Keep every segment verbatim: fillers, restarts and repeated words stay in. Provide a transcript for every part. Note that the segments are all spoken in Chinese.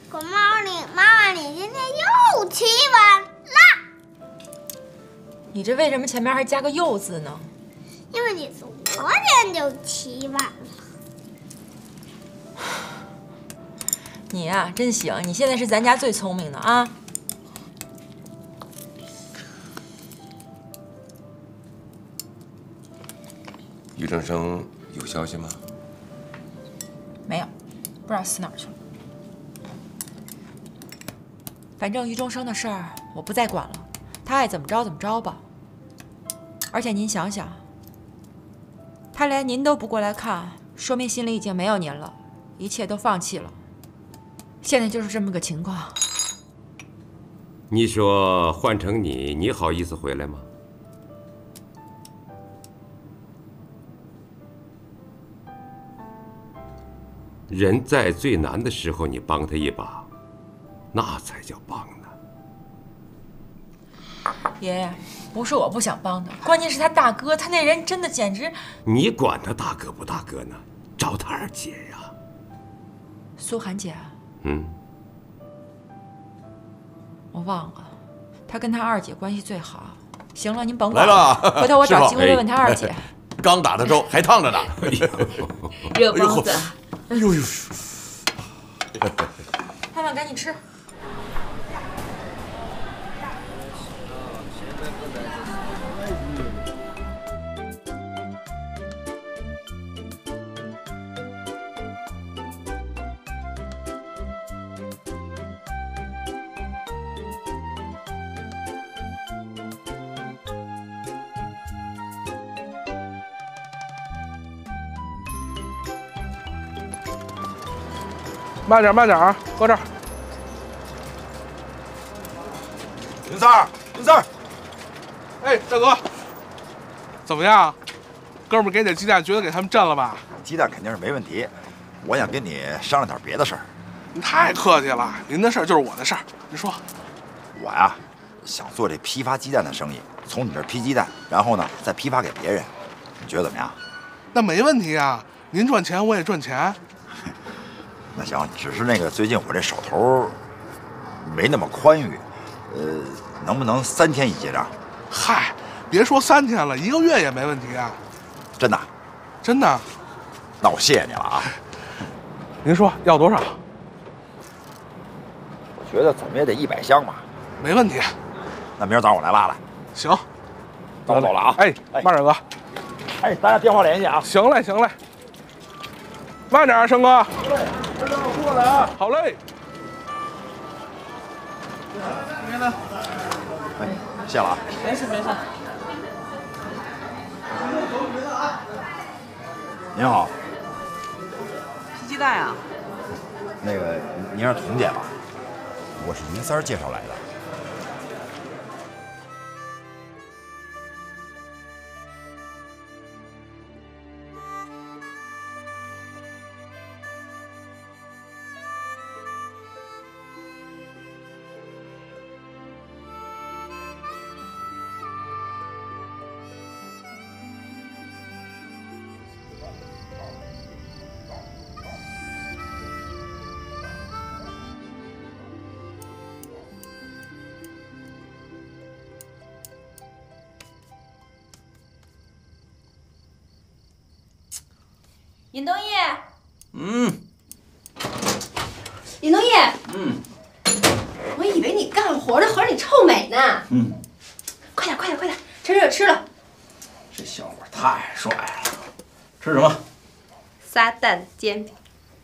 可妈妈，你妈妈，你今天又起晚了。 你这为什么前面还加个又字呢？ 因为你昨天就起晚了。 你呀、啊，真行！你现在是咱家最聪明的啊。 于正生有消息吗？ 没有，不知道死哪儿去了。反正于中生的事儿我不再管了，他爱怎么着怎么着吧。而且您想想，他连您都不过来看，说明心里已经没有您了，一切都放弃了。现在就是这么个情况。 你说换成你，你好意思回来吗？人在最难的时候，你帮他一把，那才叫帮呢。 爷爷，不是我不想帮他，关键是他大哥，他那人真的简直…… 你管他大哥不大哥呢？找他二姐呀。 苏涵姐。 嗯。 我忘了，他跟他二姐关系最好。行了，您甭来管了， 了， 回头我找机会问问他二姐。 刚打的粥还烫着呢。 热包子。 哎呦呦！ 盼盼，赶紧吃。 慢点，慢点啊，搁这儿。 云三儿，云三儿， 哎，大哥，怎么样？哥们儿给点鸡蛋，觉得给他们震了吧？ 鸡蛋肯定是没问题，我想跟你商量点别的事儿。 您太客气了，您的事儿就是我的事儿，您说。 我呀，想做这批发鸡蛋的生意，从你这儿批鸡蛋，然后呢再批发给别人，你觉得怎么样？ 那没问题啊，您赚钱我也赚钱。 那行，只是那个最近我这手头没那么宽裕，呃，能不能三天一结账？ 嗨，别说三天了，一个月也没问题啊。 真的？ 真的？ 那我谢谢你了啊。 您说要多少？ 我觉得怎么也得一百箱吧。 没问题。 那明儿早上我来拉来。 行。 那我走了啊。 哎，慢点哥。 哎，咱俩电话联系啊。 行嘞，行嘞。慢点啊，生哥。 好嘞，等等我过来啊。 好嘞。 您呢？哎，谢了啊。 没事没事。 您好。 批鸡蛋啊？ 那个，您是童姐吧？我是云三儿介绍来的。 尹东义， 嗯， 尹东义， 嗯， 我以为你干活呢，合着你臭美呢。 嗯， 快点，快点，快点，趁热吃了。 这小伙太帅了，吃什么？ 撒旦煎饼。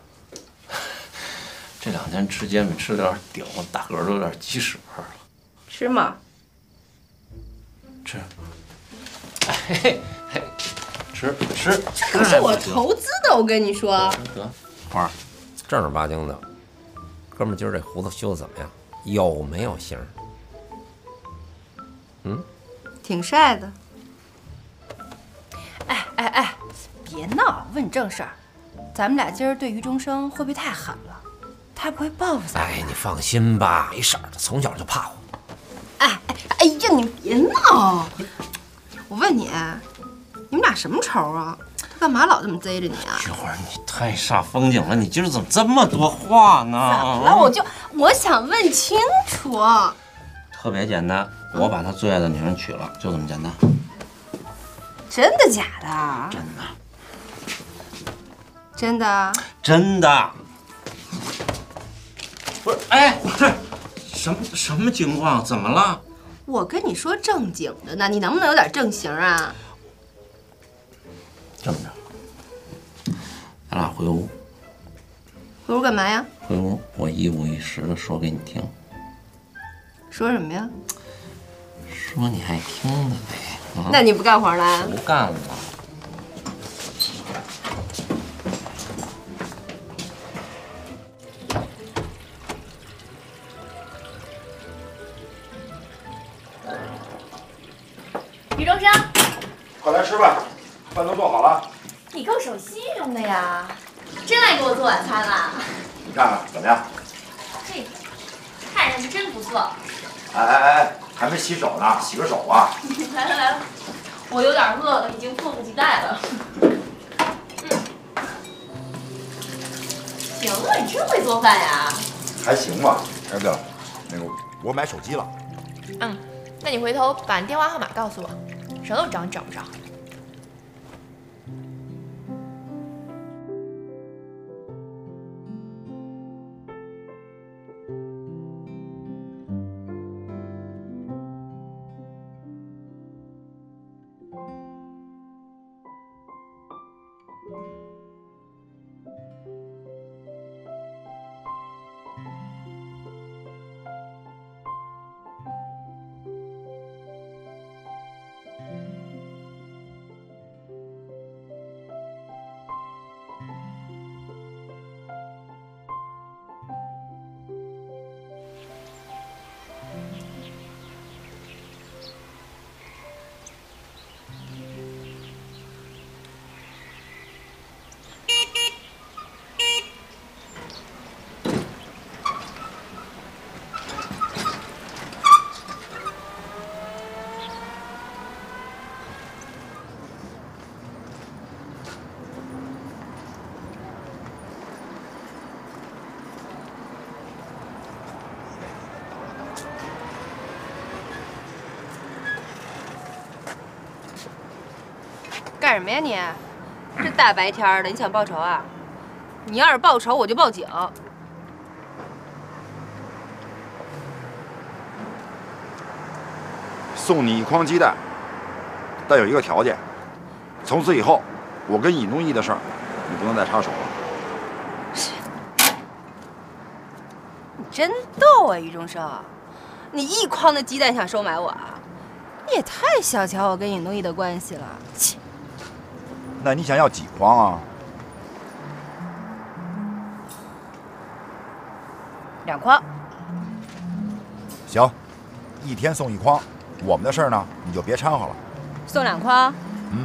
这两天吃煎饼吃的有点顶，大个儿都有点鸡屎味了。 吃吗？ 吃。哎嘿嘿嘿。吃吃， 这可是我投资的，我跟你说。 得， 花儿，正儿八经的，哥们儿今儿这胡子修的怎么样？有没有型？嗯， 挺帅的。哎哎哎，别闹，问正事儿。咱们俩今儿对于中生会不会太狠了？他不会报复咱？ 哎，你放心吧，没事儿，他从小就怕我。 哎哎哎呀，你别闹！我问你。你们俩什么仇啊？ 干嘛老这么贼着你啊？ 菊花，你太煞风景了！你今儿怎么这么多话呢？ 怎么了？我就我想问清楚。 特别简单，我把他最爱的女人娶了，就这么简单。 真的假的？ 真的。 真的。 真的。不是，哎，什么什么情况？怎么了？ 我跟你说正经的呢，你能不能有点正形啊？ 这么着，咱俩回屋。 回屋干嘛呀？ 回屋，我一五一十的说给你听。 说什么呀？ 说你爱听的呗。啊、 那你不干活了？ 不干了。 于中生， 快来吃饭，饭都做好了。 你够守信用的呀，真来给我做晚餐了。 你看看怎么样？ 这个看上去真不错。 哎哎哎，还没洗手呢，洗个手啊！ 来了来了，我有点饿了，已经迫不及待了。嗯，行啊，你真会做饭呀。 还行吧。哎，对了，那个我买手机了。 嗯，那你回头把你电话号码告诉我，省得我找你找不着。 干什么呀你？这大白天的，你想报仇啊？你要是报仇，我就报警。 送你一筐鸡蛋，但有一个条件，从此以后，我跟尹东义的事儿，你不能再插手了。 你真逗啊，于中生！你一筐的鸡蛋想收买我啊？你也太小瞧我跟尹东义的关系了。切！ 那你想要几筐啊？ 两筐。 行，一天送一筐。我们的事儿呢，你就别掺和了。 送两筐。 嗯。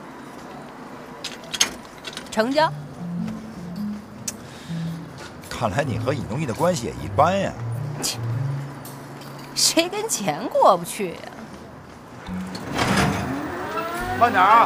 成交。 看来你和尹东义的关系也一般呀。 切，谁跟钱过不去呀？ 慢点啊！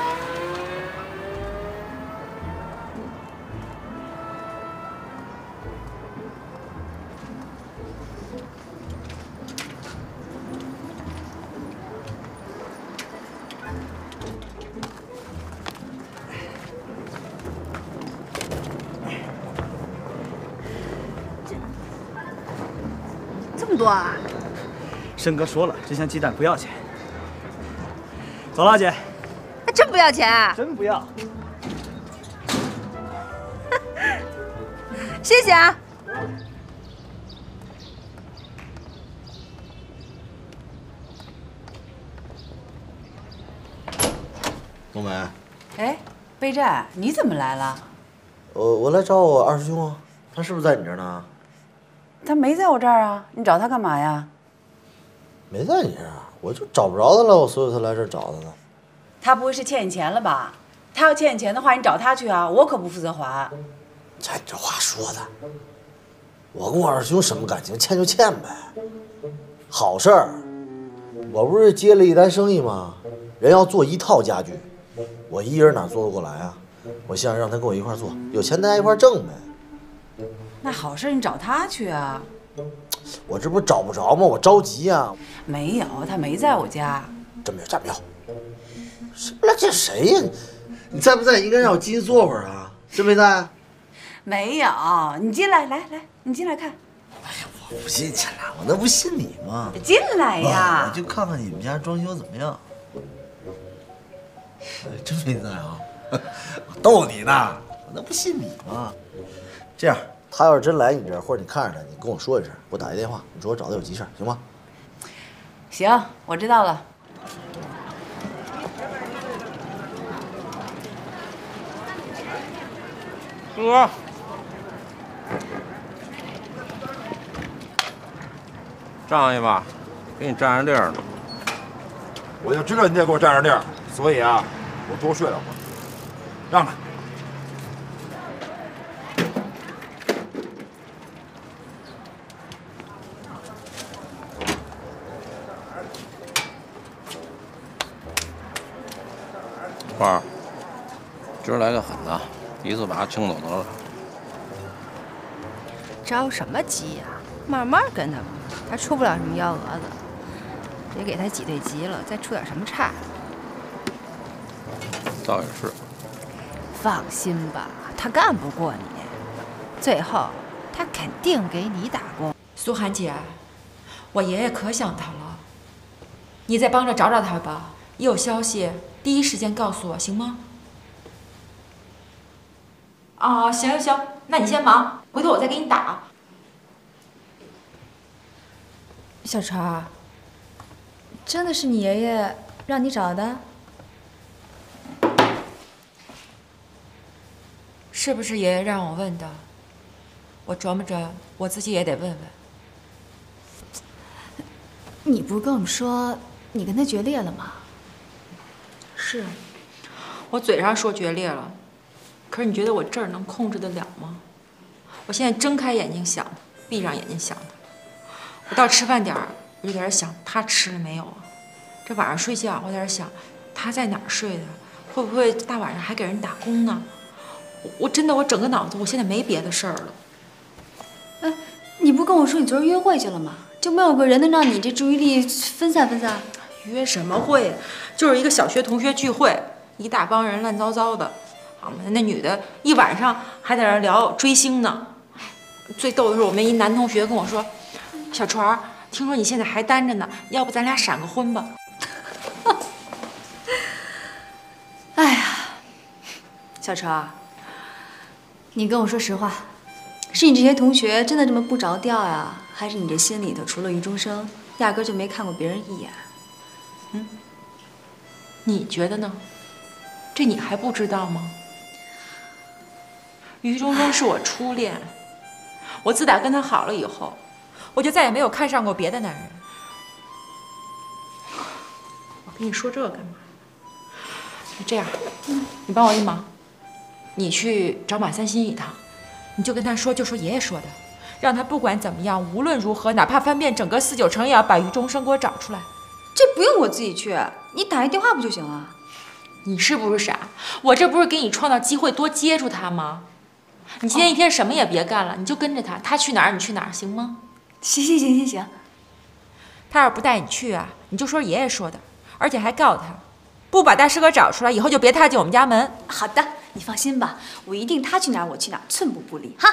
这么多啊！ 申哥说了，这箱鸡蛋不要钱。走了，姐。 还真不要钱啊？ 真不要。 谢谢啊。 冬梅。 哎，备战，你怎么来了？ 我我来找我二师兄啊，他是不是在你这儿呢？ 他没在我这儿啊，你找他干嘛呀？ 没在你这儿，我就找不着他了，所以才来这儿找他呢。 他不会是欠你钱了吧？他要欠你钱的话，你找他去啊，我可不负责还。 瞧你这话说的，我跟我二师兄什么感情？欠就欠呗。好事儿，我不是接了一单生意吗？人要做一套家具， 我一人哪做得过来啊？我想让他跟我一块做，有钱大家一块挣呗。 那好事你找他去啊。 我这不是找不着吗？我着急啊。 没有，他没在我家。 真没有，真没有。什么？这谁呀？你在不在？应该让我进去坐会儿啊。真没在？ 没有，你进来，来来，你进来看。 哎呀，我不信钱了，我那不信你吗？ 进来呀！ 我就看看你们家装修怎么样。哎，真没在啊！我逗你呢，我那不信你吗？这样，他要是真来你这儿，或者你看着他，你跟我说一声，给我打一电话，你说我找他有急事，行吗？ 行，我知道了。 哥， 仗义吧，给你占着地儿呢。 我就知道你得给我占着地儿，所以啊，我多睡了会儿。让开。 花儿，今儿来个狠的，一次把他清走得了。 着什么急呀？慢慢跟他吧，他出不了什么幺蛾子。别给他挤兑急了，再出点什么岔。 倒也是。 放心吧，他干不过你，最后他肯定给你打工。 苏涵姐，我爷爷可想他了，你再帮着找找他吧，一有消息第一时间告诉我，行吗？啊，行行行，那你先忙，回头我再给你打。 小川，真的是你爷爷让你找的？ 是不是爷爷让我问的？我琢磨着我自己也得问问。 你不是跟我们说你跟他决裂了吗？ 是，我嘴上说决裂了，可是你觉得我这儿能控制得了吗？我现在睁开眼睛想，闭上眼睛想的。我到吃饭点儿，我就在这想他吃了没有啊？这晚上睡觉，我在这想他在哪儿睡的？会不会大晚上还给人打工呢？我我真的我整个脑子，我现在没别的事儿了。 哎，你不跟我说你昨儿约会去了吗？就没有个人能让你这注意力分散分散？ 约什么会？就是一个小学同学聚会，一大帮人乱糟糟的。啊，那女的一晚上还在那聊追星呢。最逗的是，我们一男同学跟我说：“小船儿，听说你现在还单着呢，要不咱俩闪个婚吧？” 哎呀，小川，你跟我说实话，是你这些同学真的这么不着调呀？还是你这心里头除了余中生，压根就没看过别人一眼？ 嗯，你觉得呢？这你还不知道吗？余中生是我初恋，我自打跟他好了以后，我就再也没有看上过别的男人。我跟你说这干嘛？这样，你帮我一忙，你去找马三新一趟，你就跟他说，就说爷爷说的，让他不管怎么样，无论如何，哪怕翻遍整个四九城，也要把余中生给我找出来。 这不用我自己去，你打一电话不就行了？ 你是不是傻？我这不是给你创造机会，多接触他吗？你今天一天什么也别干了，你就跟着他，他去哪儿你去哪儿，行吗？ 行行行行行。 他要是不带你去啊，你就说爷爷说的，而且还告诉他，不把大师哥找出来，以后就别踏进我们家门。 好的，你放心吧，我一定他去哪儿我去哪儿，寸步不离哈。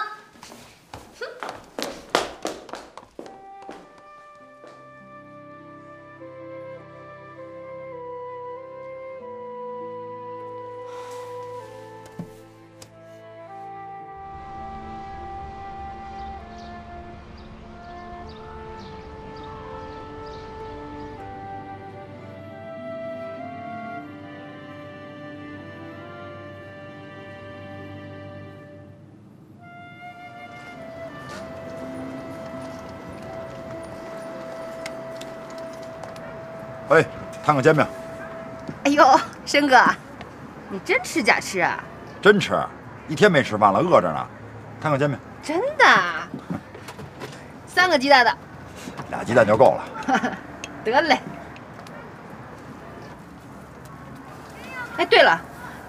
哎，摊个煎饼。 哎呦，申哥，你真吃假吃啊？ 真吃，一天没吃饭了，饿着呢。摊个煎饼。 真的？三个鸡蛋的。 俩鸡蛋就够了。 得嘞。哎，对了，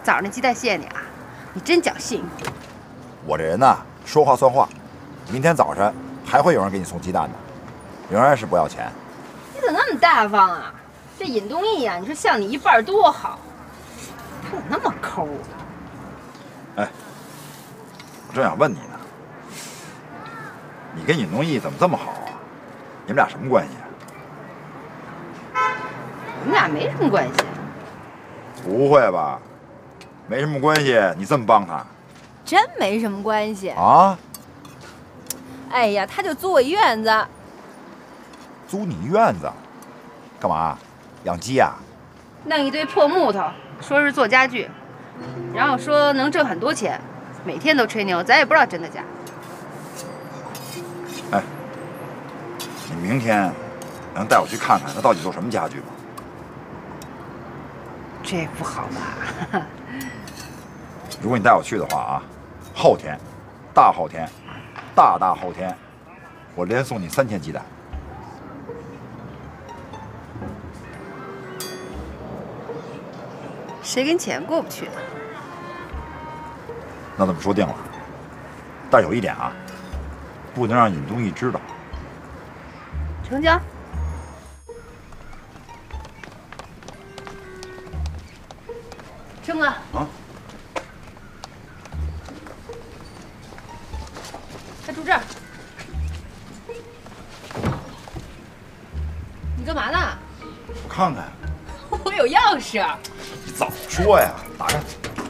早上那鸡蛋谢谢你啊，你真讲信誉。 我这人呐，说话算话。明天早晨还会有人给你送鸡蛋的，仍然是不要钱。 你怎么那么大方啊？这尹东义呀，你说像你一半多好，他怎么那么抠啊？ 哎，我正想问你呢，你跟尹东义怎么这么好啊？你们俩什么关系啊？ 我们俩没什么关系。 不会吧？没什么关系，你这么帮他？ 真没什么关系啊？ 哎呀，他就租我一院子。 租你院子？干嘛？养鸡呀？ 弄一堆破木头，说是做家具，然后说能挣很多钱，每天都吹牛，咱也不知道真的假。 哎，你明天能带我去看看他到底做什么家具吗？ 这不好吧？ 如果你带我去的话啊，后天、大后天、大大后天，我连送你三千鸡蛋。 谁跟钱过不去呢？ 那这么说定了。但有一点啊，不能让尹东义知道。 成交。生哥。 啊。 他住这儿。你干嘛呢？ 我看看。 我有钥匙。 你早说呀！打开。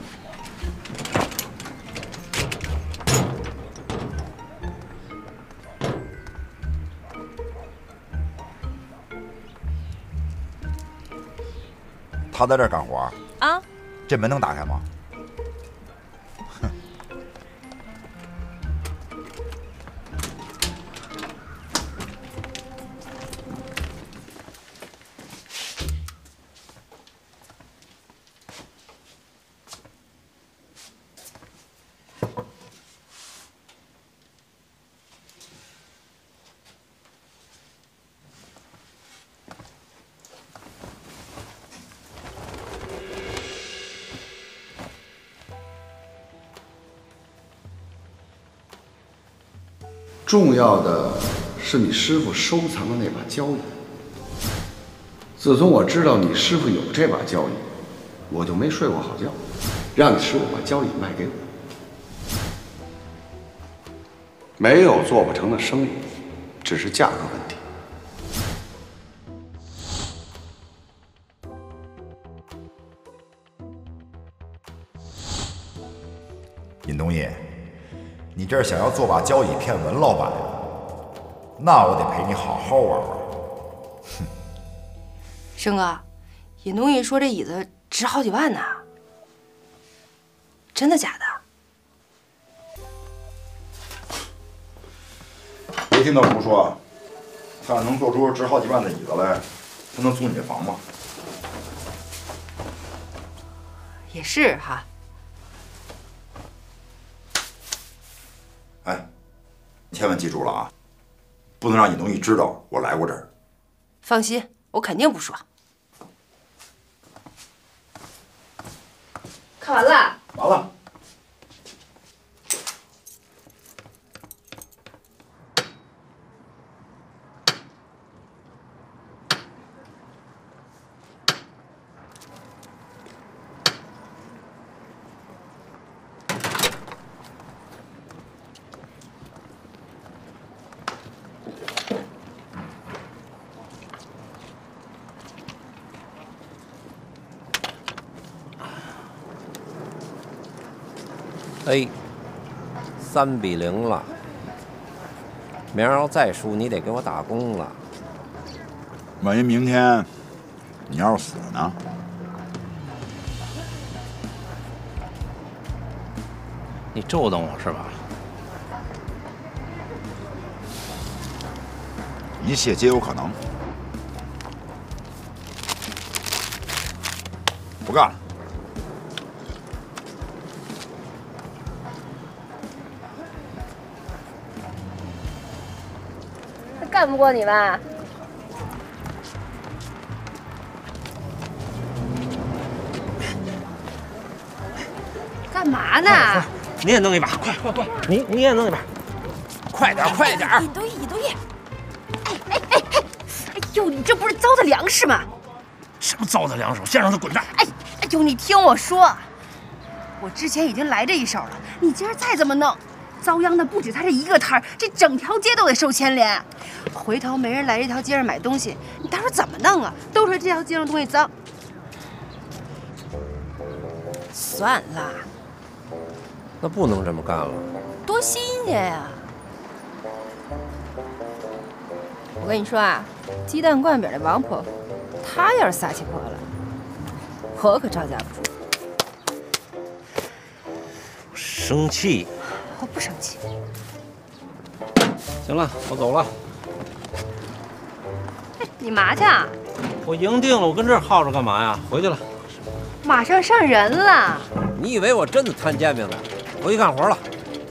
他在这儿干活啊？ 这门能打开吗？哼！ 重要的是你师傅收藏的那把交椅。自从我知道你师傅有这把交椅，我就没睡过好觉，让你师傅把交椅卖给我。没有做不成的生意，只是价格问题。 尹东义，你这是想要做把交椅骗文老板呀？那我得陪你好好玩玩。哼！ 生哥，尹东义说这椅子值好几万呢，真的假的？ 别听他胡说，他要能做出值好几万的椅子来，他能租你这房吗？ 也是哈。 哎，你千万记住了啊，不能让尹东义知道我来过这儿。 放心，我肯定不说。看完了？ 完了。 哎，三比零了。明儿要再输，你得给我打工了。 万一明天你要是死了呢？ 你咒瞪我是吧？ 一切皆有可能。不干了。 他干不过你吧？ 嘛呢？ 你也弄一把，快快快！你你也弄一把，快点快点！ 尹东义，尹东义！哎哎哎哎！哎呦，你这不是糟蹋粮食吗？ 什么糟蹋粮食？先让他滚蛋！ 哎哎呦，你听我说，我之前已经来这一手了，你今儿再这么弄，遭殃的不止他这一个摊儿，这整条街都得受牵连。回头没人来这条街上买东西，你到时候怎么弄啊？都说这条街上东西脏。算了， 那不能这么干了。 多新鲜呀！我跟你说啊，鸡蛋灌饼的王婆婆，她要是撒起泼来，我可招架不住。 生气？ 我不生气。 行了，我走了。 哎，你嘛去啊？ 我赢定了，我跟这儿耗着干嘛呀？回去了。 马上上人了。 你以为我真的摊煎饼呢？回去干活了。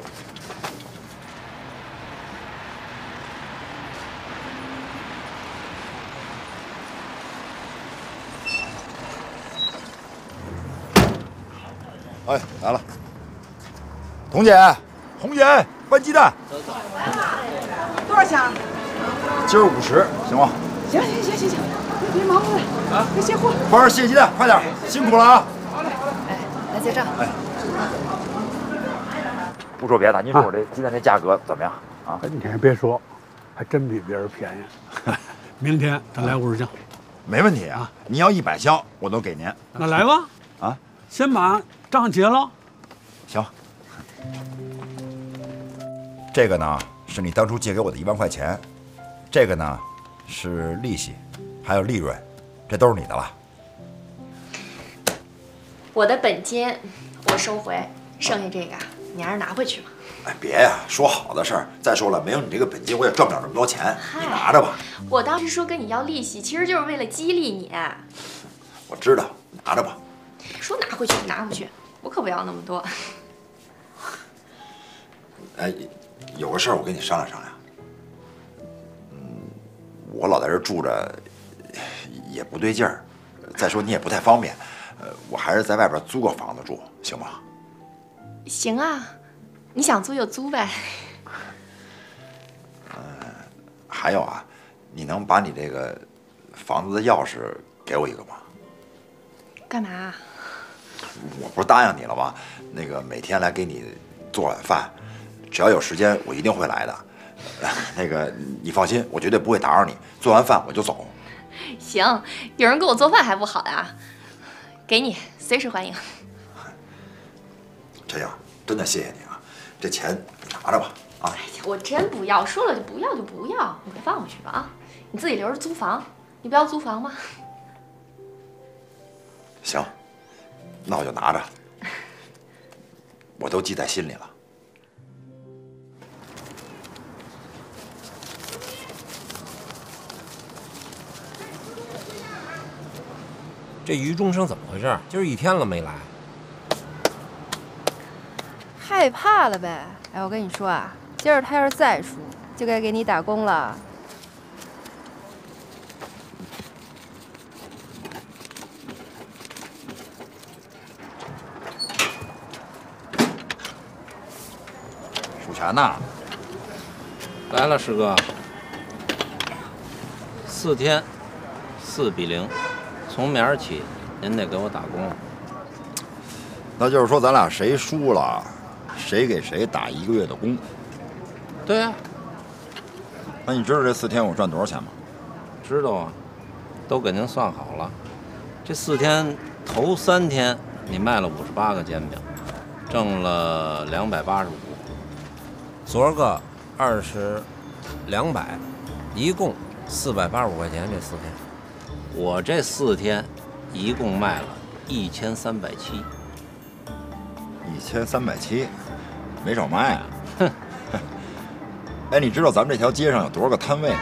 哎，来了。童姐，红姐，拌鸡蛋。 多少钱？ 今儿五十，行吗？ 行行行行行，别别忙活了啊，别卸货。 花儿卸鸡蛋，快点，辛苦了啊！ 好嘞。 哎，来结账。 哎。不说别的，您说我这鸡蛋这价格怎么样啊？ 你还别说，还真比别人便宜。明天咱来五十箱， 没问题啊！您要一百箱，我都给您。 那来吧。 啊， 先把账结了。 行。这个呢是你当初借给我的一万块钱，这个呢是利息，还有利润，这都是你的了。 我的本金我收回，剩下这个你还是拿回去吧。 哎，别呀，说好的事儿。再说了，没有你这个本金，我也赚不了这么多钱。你拿着吧。 我当时说跟你要利息，其实就是为了激励你。 我知道，拿着吧。 说拿回去就拿回去，我可不要那么多。 哎，有个事儿我跟你商量商量。嗯，我老在这住着，也不对劲儿。再说你也不太方便，呃，我还是在外边租个房子住，行吗？ 行啊，你想租就租呗。 呃，还有啊，你能把你这个房子的钥匙给我一个吗？ 干嘛？ 我不是答应你了吗？那个每天来给你做晚饭，只要有时间我一定会来的。呃、那个你放心，我绝对不会打扰你。做完饭我就走。 行，有人给我做饭还不好呀？给你，随时欢迎。 这样，真的谢谢你啊！这钱你拿着吧，啊！ 哎呀，我真不要，说了就不要就不要，你快放回去吧啊！你自己留着租房，你不要租房吗？ 行，那我就拿着，我都记在心里了。 这于中生怎么回事？今儿一天了没来。 害怕了呗？哎，我跟你说啊，今儿他要是再输，就该给你打工了。 数钱呢？ 来了，师哥。四天，四比零，从明儿起您得给我打工。 那就是说，咱俩谁输了，谁给谁打一个月的工。 对呀、啊。 那你知道这四天我赚多少钱吗？ 知道啊，都给您算好了。这四天头三天你卖了五十八个煎饼，挣了两百八十五。 昨儿个二十，两百，一共四百八十五块钱。这四天， 我这四天一共卖了一千三百七。 一千三百七，没少卖啊！哼。哎，你知道咱们这条街上有多少个摊位吗？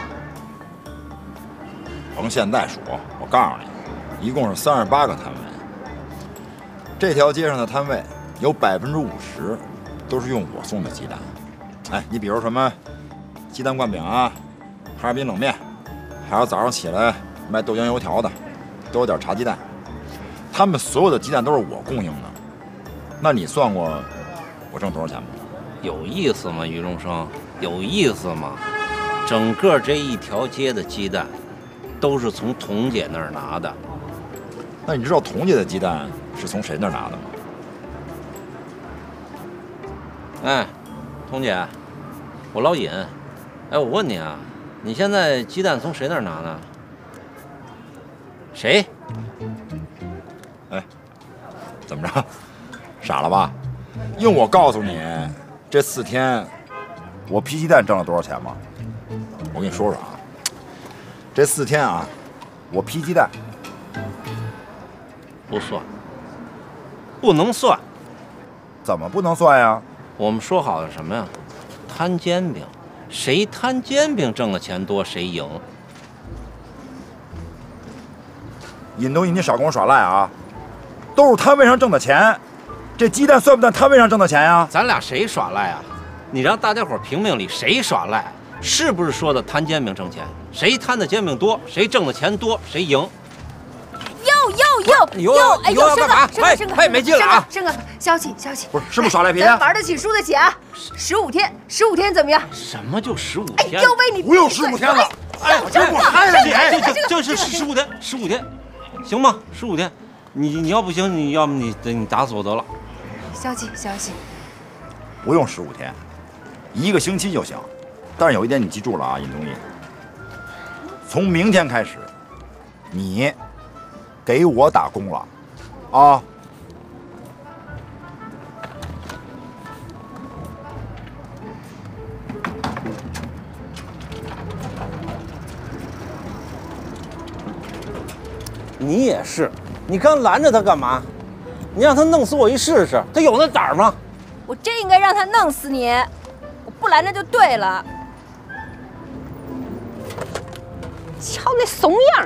甭现在数，我告诉你，一共是三十八个摊位。这条街上的摊位有百分之五十都是用我送的鸡蛋。哎，你比如什么鸡蛋灌饼啊，哈尔滨冷面，还有早上起来卖豆浆油条的，都有点茶鸡蛋。他们所有的鸡蛋都是我供应的。 那你算过我挣多少钱吗？ 有意思吗，于荣生？有意思吗？整个这一条街的鸡蛋，都是从童姐那儿拿的。 那你知道童姐的鸡蛋是从谁那儿拿的吗？ 哎，童姐，我老尹。哎，我问你啊，你现在鸡蛋从谁那儿拿呢？谁？ 哎，怎么着？傻了吧？用我告诉你，这四天我批鸡蛋挣了多少钱吗？我跟你说说啊，这四天啊，我批鸡蛋不算，不能算。 怎么不能算呀？ 我们说好的什么呀？摊煎饼，谁摊煎饼挣的钱多，谁赢。 尹东义，你少跟我耍赖啊！都是摊位上挣的钱，这鸡蛋算不算摊位上挣的钱呀？ 咱俩谁耍赖啊？你让大家伙评评理，谁耍赖？是不是说的摊煎饼挣钱？谁摊的煎饼多，谁挣的钱多，谁赢。 哟哟哟你又要哎你又要干嘛？ 生哥，生哥， 哎，没劲了啊！ 生哥，消气消气。 不是，是不是耍赖皮？ 咱玩得起输得起啊！十五天，十五天怎么样？ 什么就十五哎， 天？ 要为你不用十五天了。哎，我真不嗨了你！ 哎，就就就是十五天，十五天，行吗？十五天，你你要不行，你要么你你打死我得了。 消气消气。 不用十五天，一个星期就行。但是有一点你记住了啊，尹东义，从明天开始，你给我打工了，啊！ 你也是，你刚拦着他干嘛？你让他弄死我一试试，他有那胆儿吗？ 我真应该让他弄死你，我不拦着就对了。瞧那怂样！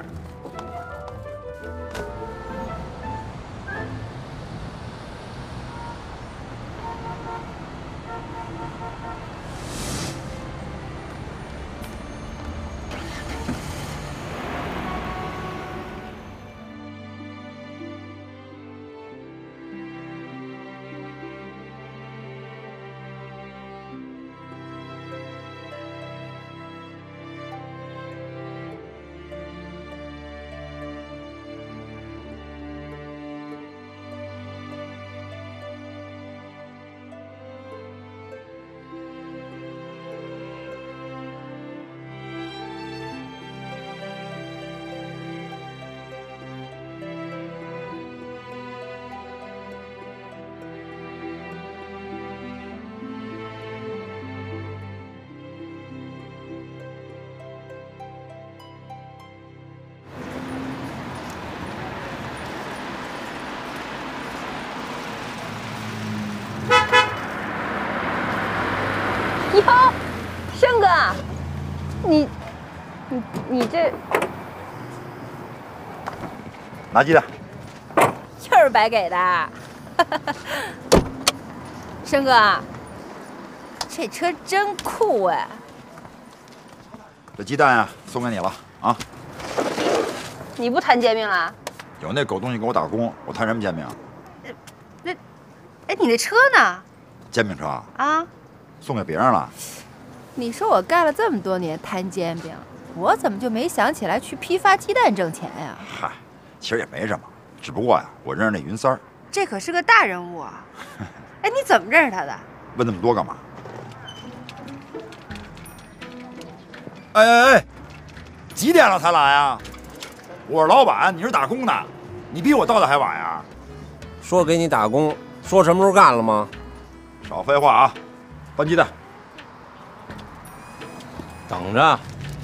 哟，生哥，你，你你这拿鸡蛋， 又是白给的。生哥，这车真酷哎！ 这鸡蛋呀，送给你了啊！ 你不摊煎饼了？ 有那狗东西给我打工，我摊什么煎饼？ 那，哎，你那车呢？ 煎饼车啊？ 送给别人了。 你说我干了这么多年摊煎饼，我怎么就没想起来去批发鸡蛋挣钱呀？ 嗨，其实也没什么，只不过呀，我认识那云三儿。 这可是个大人物啊！哎，你怎么认识他的？ 问那么多干嘛？哎哎哎，几点了才来啊？我是老板，你是打工的，你比我到的还晚呀？ 说给你打工，说什么时候干了吗？ 少废话啊！搬鸡蛋。 等着。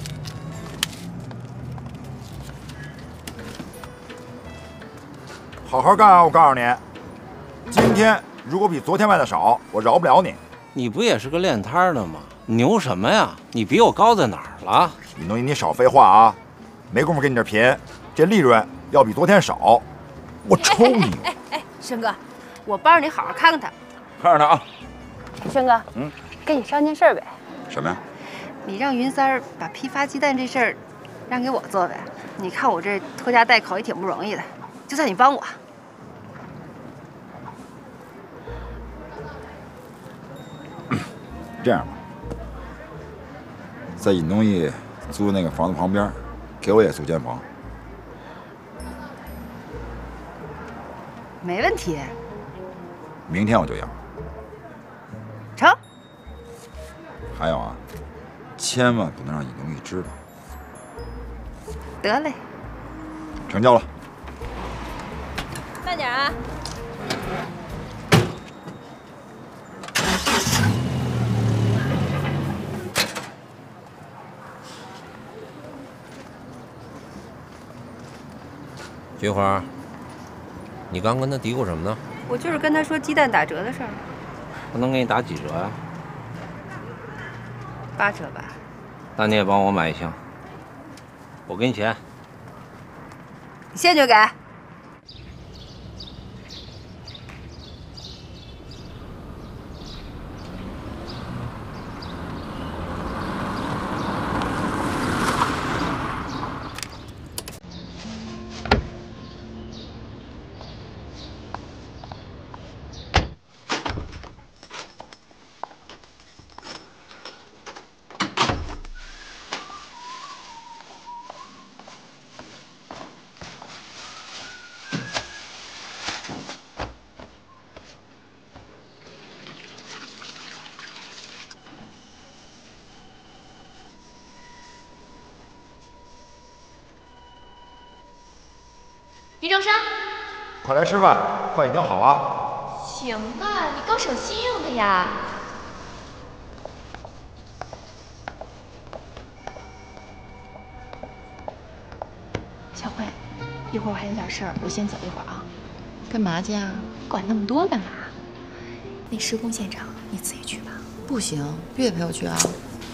好好干啊！我告诉你，今天如果比昨天卖的少，我饶不了你。 你不也是个练摊的吗？牛什么呀？你比我高在哪儿了？ 李东一，你少废话啊！没工夫跟你这贫，这利润要比昨天少，我抽你！ 哎哎哎，生哥，我帮着你好好看看他。 看着他啊！ 生哥， 嗯， 跟你商件事儿呗。 什么呀？ 你让云三儿把批发鸡蛋这事儿让给我做呗。你看我这拖家带口也挺不容易的，就算你帮我。 这样吧，在尹东义租的那个房子旁边，给我也租间房。 没问题。 明天我就要。 成。 还有啊，千万不能让尹东义知道。 得嘞。 成交了。 慢点啊！ 菊花，你刚跟他嘀咕什么呢？ 我就是跟他说鸡蛋打折的事儿。 他能给你打几折呀？ 八折吧。 那你也帮我买一箱。我给你钱。 你现在就给。 于正生， 快来吃饭，饭已经好啊。 行吧，你够守信用的呀。小慧，一会儿我还有点事儿，我先走一会儿啊。 干嘛去啊？ 管那么多干嘛？那施工现场你自己去吧。 不行，月陪我去啊。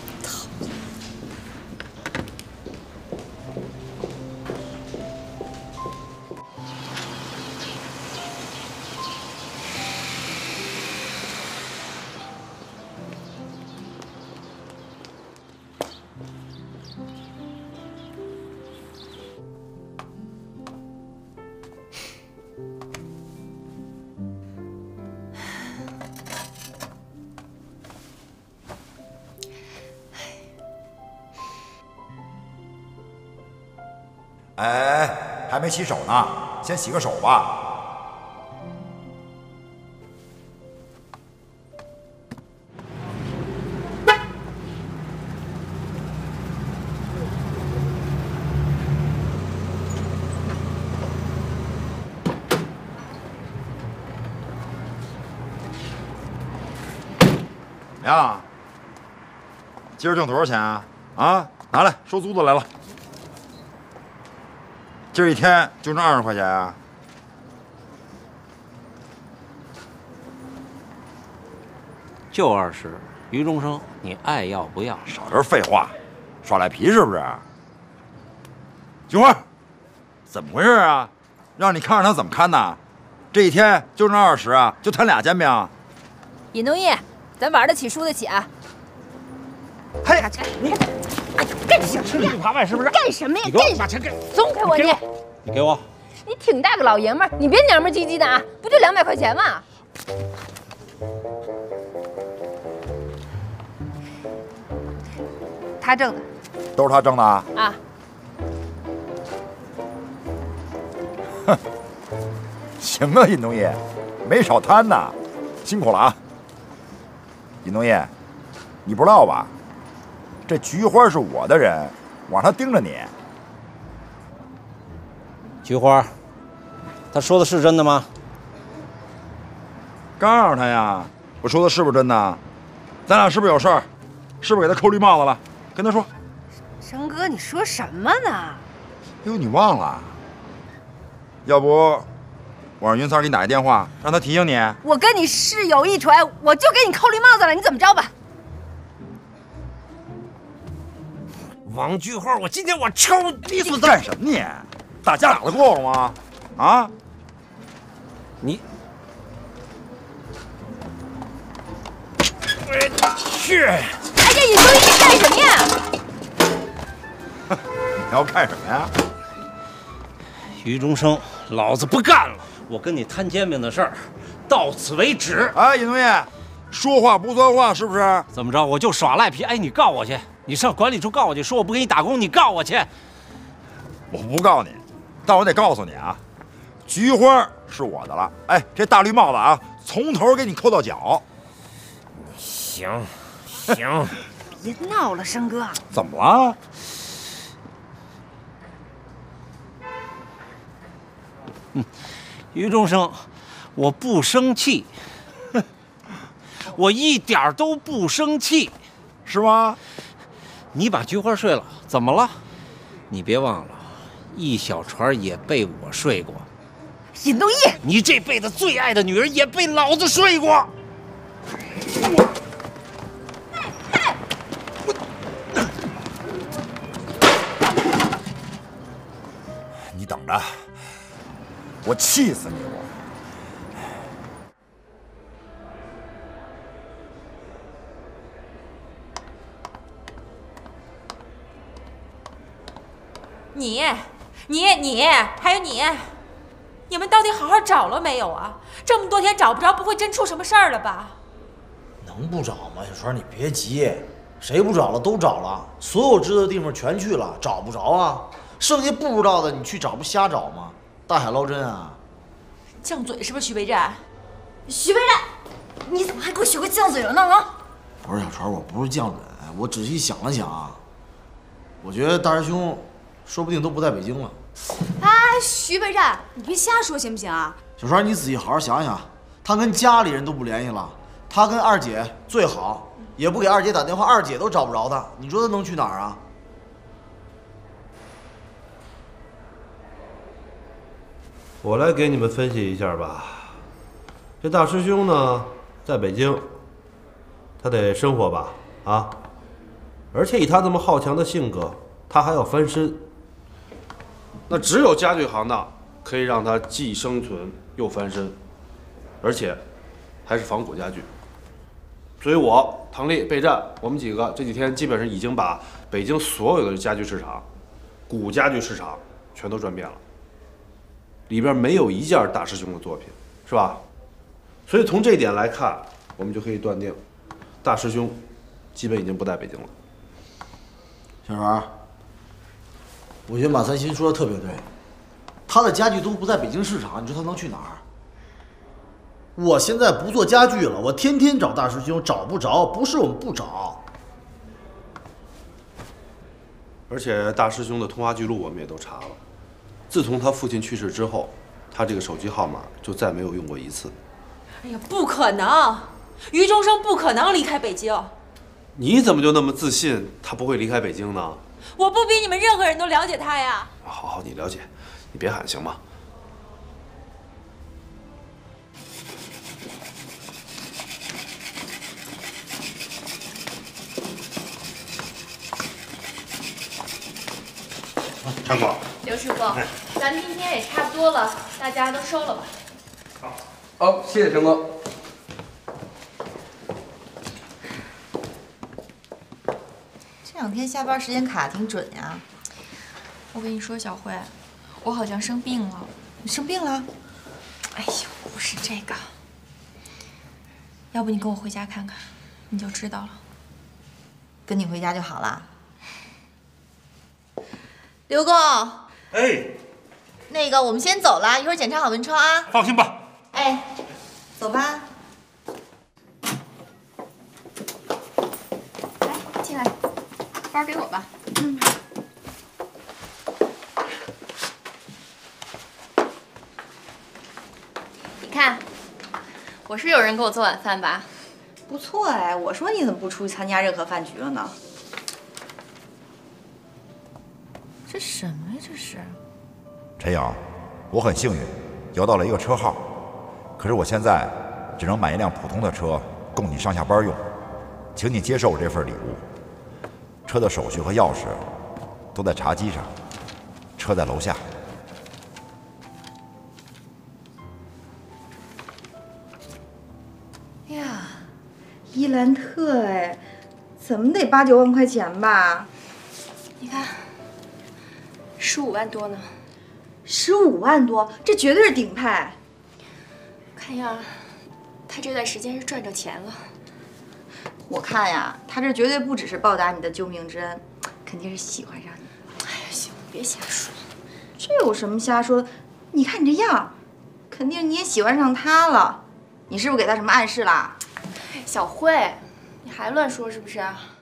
哎哎哎，还没洗手呢，先洗个手吧。怎么样？今儿挣多少钱啊？啊，拿来，收租子来了。今儿一天就挣二十块钱啊？ 就二十。于中生，你爱要不要？ 少点废话，耍赖皮是不是？菊花，怎么回事啊？让你看看他怎么看的？这一天就挣二十啊，就摊俩煎饼。 尹东义，咱玩得起输得起啊！ 嘿， 你干什么呀？ 吃里不扒外是不是？ 干什么呀？ 你给我把钱给， 松开我你！ 你给我。 你挺大个老爷们儿，你别娘们唧唧的啊！不就两百块钱吗？他挣的， 都是他挣的啊！ 啊！ 哼，行啊，尹东义，没少摊呐，辛苦了啊！尹东义，你不知道吧？这菊花是我的人，我让他盯着你。 菊花，他说的是真的吗？ 告诉他呀，我说的是不是真的？咱俩是不是有事儿？是不是给他扣绿帽子了？跟他说。 生哥，你说什么呢？ 哎呦，你忘了？要不我让云三给你打一电话，让他提醒你。 我跟你事有一传，我就给你扣绿帽子了，你怎么着吧？ 王菊花，我今天我抽你！ 你干什么你？打架打得过我吗？啊？ 你，我去！ 哎呀，尹东义，你干什么呀？ 你要干什么呀？ 于中生，老子不干了！我跟你摊煎饼的事儿到此为止。 哎，尹东义， 说话不算话，是不是？ 怎么着？我就耍赖皮？哎，你告我去！你上管理处告我去，说我不给你打工，你告我去！ 我不告你，但我得告诉你啊，菊花是我的了。哎，这大绿帽子啊，从头给你扣到脚。 行，行， 别闹了，生哥。 怎么了？ 嗯，于中生，我不生气，我一点都不生气， 是吗？ 你把菊花睡了，怎么了？你别忘了，易小船也被我睡过。 尹东义， 你这辈子最爱的女人也被老子睡过。 你等着，我气死你！我。 你、你、你，还有你，你们到底好好找了没有啊？这么多天找不着，不会真出什么事儿了吧？ 能不找吗？小川，你别急，谁不找了都找了，所有知道的地方全去了，找不着啊。剩下不知道的，你去找不瞎找吗？大海捞针啊！ 犟嘴是不是徐备战？ 徐备战，你怎么还给我学个犟嘴了呢？啊！ 不是小川，我不是犟嘴，我仔细想了想，我觉得大师兄说不定都不在北京了。 哎，徐备战，你别瞎说行不行啊？ 小川，你仔细好好想想，他跟家里人都不联系了，他跟二姐最好，也不给二姐打电话，二姐都找不着他，你说他能去哪儿啊？ 我来给你们分析一下吧。这大师兄呢，在北京，他得生活吧，啊，而且以他这么好强的性格，他还要翻身。那只有家具行当可以让他既生存又翻身，而且还是仿古家具。所以我唐丽、备战，我们几个这几天基本上已经把北京所有的家具市场、古家具市场全都转遍了。里边没有一件大师兄的作品，是吧？所以从这点来看，我们就可以断定，大师兄基本已经不在北京了。 小川，我觉得马三新说的特别对，他的家具都不在北京市场，你说他能去哪儿？我现在不做家具了，我天天找大师兄，找不着，不是我们不找。 而且大师兄的通话记录我们也都查了。自从他父亲去世之后，他这个手机号码就再没有用过一次。 哎呀，不可能！于中生不可能离开北京。 你怎么就那么自信他不会离开北京呢？ 我不比你们任何人都了解他呀。 好好，你了解，你别喊行吗？ 陈总。 刘师傅，咱们今天也差不多了，大家都收了吧。 好，好，谢谢陈哥。 这两天下班时间卡挺准呀。 我跟你说，小慧，我好像生病了。 你生病了？ 哎呦，不是这个。要不你跟我回家看看，你就知道了。 跟你回家就好了。刘工。 哎， 那个，我们先走了，一会儿检查好门窗啊。 放心吧。 哎，走吧。 来，进来，包给我吧。嗯。你看，我是有人给我做晚饭吧？ 不错哎，我说你怎么不出去参加任何饭局了呢？这什么呀？这是。 陈颖，我很幸运，摇到了一个车号，可是我现在只能买一辆普通的车供你上下班用，请你接受我这份礼物。车的手续和钥匙都在茶几上，车在楼下。 呀，伊兰特哎，怎么得八九万块钱吧？ 你看。十五万多呢， 十五万多，这绝对是顶配。 看样，他这段时间是赚着钱了。 我看呀，他这绝对不只是报答你的救命之恩，肯定是喜欢上你。 哎呀，行，别瞎说。 这有什么瞎说？你看你这样，肯定你也喜欢上他了。你是不是给他什么暗示啦？ 小慧，你还乱说是不是？